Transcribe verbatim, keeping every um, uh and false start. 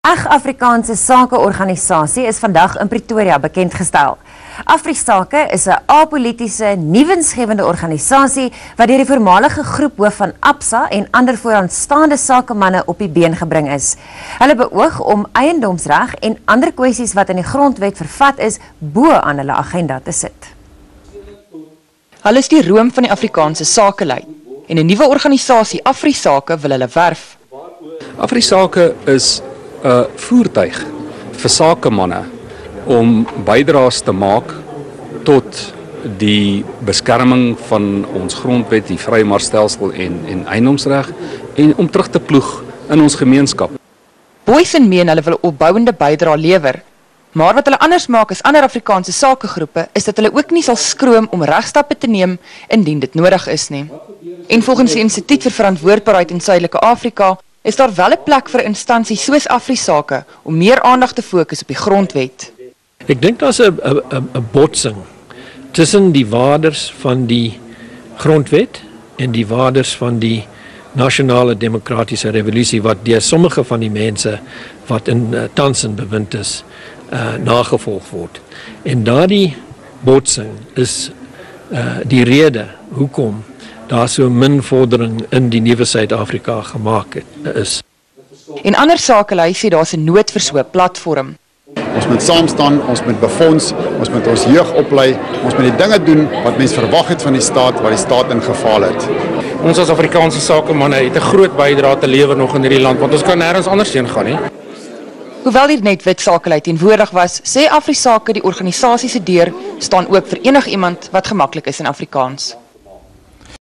Ag-Afrikaanse Sakeorganisasie is vandag in Pretoria bekendgestel. AfriSake is 'n apolitiese, nuwensgewende organisasie wat deur die voormalige groephoof van Absa en ander vooraanstaande sakemanne op die been gebring is. Hulle beoog om eiendomsreg en ander kwessies wat in die grondwet vervat is, bo aan hulle agenda te sit. Hulle is die room van die Afrikaanse sakelei en 'n nuwe organisasie, AfriSake, wil hulle werf. AfriSake is 'n voertuig vir sakemanne om bydraes te maak tot die beskerming van ons grondwet, die vrymarkstelsel en en eiendomsreg en om terug te ploeg in ons gemeenskap. Boysen meen hulle wil opbouende bydrae lewer, maar wat hulle anders maak as ander Afrikaanse sakegroepe is dat hulle ook nie sal skroom om regstappe te neem indien dit nodig is nie. En volgens die Instituut vir Verantwoordbaarheid in Suidelike Afrika is daar wel 'n plek vir instansies soos AfriSake om meer aandag te fokus op die grondwet. Ek dink daar's 'n 'n 'n botsing tussen die waardes van die grondwet en die waardes van die nasionale demokratiese revolusie wat deur sommige van die mense wat in uh, tans in bewind is uh, nagevolg word. En daardie botsing is uh, die rede hoekom daar so min vordering in die nuwe Suid-Afrika gemaak het, is. En ander sakelei sê daar's 'n nood vir so 'n platform. Ons moet saam staan, ons moet befonds, ons moet ons jeug oplei, ons moet die dinge doen wat mense verwag het van die staat, wat die staat in geval het. Ons as Afrikaanse sakemanne het 'n groot bydrae te lewer nog in hierdie land, want ons kan nêrens anders heen gaan nie. Hoewel hier net wit sakelei teenwoordig was, sê AfriSake die organisasie se deur staan oop vir enigiemand wat gemaklik is in Afrikaans.